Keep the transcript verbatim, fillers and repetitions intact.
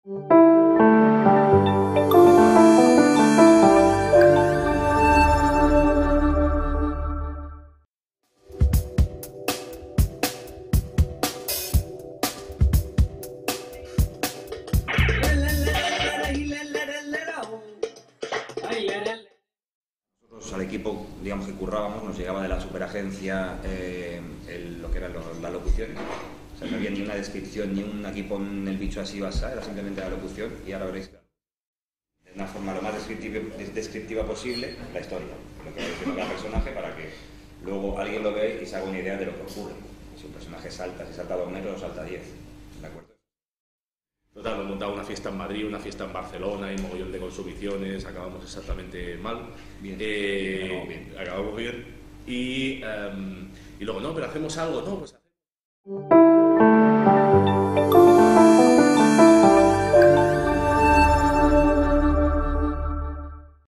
Nosotros al equipo, digamos que currábamos, nos llegaba de la superagencia eh, el, lo que eran los, las locuciones. O sea, no había ni una descripción, ni un aquí pon el bicho así basa, era simplemente la locución, y ahora veréis de una forma lo más descriptiva, descriptiva posible la historia, lo que va diciendo cada personaje para que luego alguien lo vea y se haga una idea de lo que ocurre. Si un personaje salta, si salta dos metros o salta diez, ¿de acuerdo? Total, hemos montado una fiesta en Madrid, una fiesta en Barcelona, y un mogollón de consumiciones, acabamos exactamente mal. Bien. Eh, Acabamos bien. Acabamos bien. Y, um, y luego, no, pero hacemos algo, no, pues hacemos...